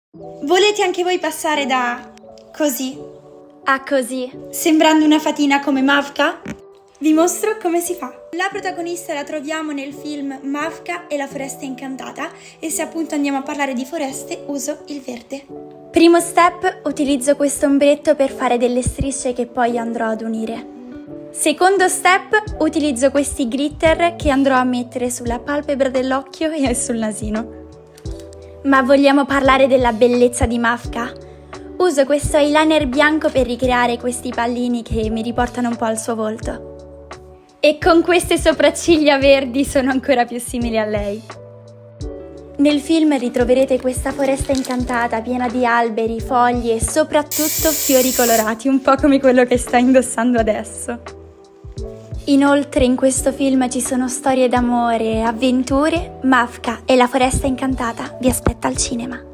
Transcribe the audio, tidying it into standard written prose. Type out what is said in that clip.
Volete anche voi passare da così a così, sembrando una fatina come Mavka? Vi mostro come si fa. La protagonista la troviamo nel film Mavka e la foresta incantata e se appunto andiamo a parlare di foreste uso il verde. Primo step, utilizzo questo ombretto per fare delle strisce che poi andrò ad unire. Secondo step, utilizzo questi glitter che andrò a mettere sulla palpebra dell'occhio e sul nasino. Ma vogliamo parlare della bellezza di Mavka? Uso questo eyeliner bianco per ricreare questi pallini che mi riportano un po' al suo volto. E con queste sopracciglia verdi sono ancora più simili a lei. Nel film ritroverete questa foresta incantata piena di alberi, foglie e soprattutto fiori colorati, un po' come quello che sta indossando adesso. Inoltre in questo film ci sono storie d'amore, avventure. Mavka e la foresta incantata vi aspetta al cinema.